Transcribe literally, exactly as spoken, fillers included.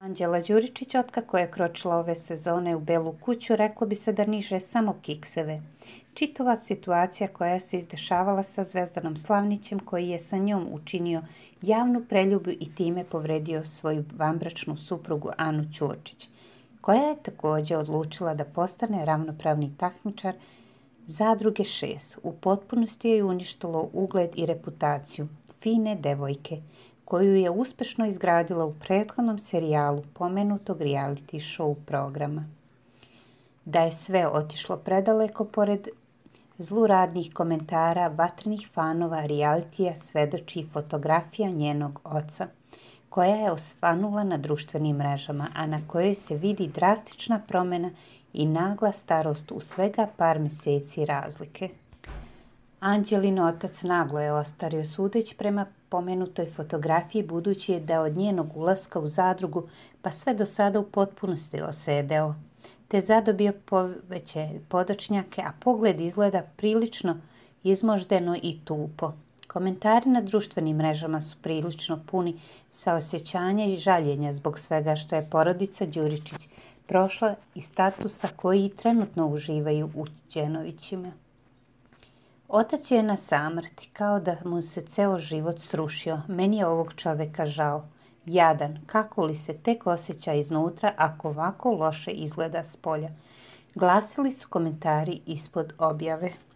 Anđela Đuričić, otkako je kročila ove sezone u Belu kuću, reklo bi se da niže samo kikseve. Čitava situacija koja se izdešavala sa Zvezdanom Slavnićem, koji je sa njom učinio javnu preljubu i time povredio svoju vanbračnu suprugu Anu Ćurčić, koja je također odlučila da postane ravnopravni takmičar Zadruge šest. U potpunosti je uništilo ugled i reputaciju fine devojke, koju je uspešno izgradila u prethodnom serijalu pomenutog reality show programa. Da je sve otišlo predaleko pored zluradnih komentara vatrenih fanova realitija svedoči fotografija njenog oca, koja je osvanula na društvenim mrežama, a na kojoj se vidi drastična promjena i nagla starost u svega par mjeseci razlike. Anđelin otac naglo je ostario sudeći prema pomenutoj fotografiji, budući je da od njenog ulaska u zadrugu pa sve do sada u potpunosti osedeo, te zadobio poveće podočnjake, a pogled izgleda prilično izmoždeno i tupo. Komentari na društvenim mrežama su prilično puni saosećanja i žaljenja zbog svega što je porodica Đuričić prošla i statusa koji trenutno uživaju u Đenovićima. Otac je na samrti, kao da mu se ceo život srušio. Meni je ovog čoveka žao. Jadan, kako li se tek osjeća iznutra ako ovako loše izgleda s polja? Glasili su komentari ispod objave.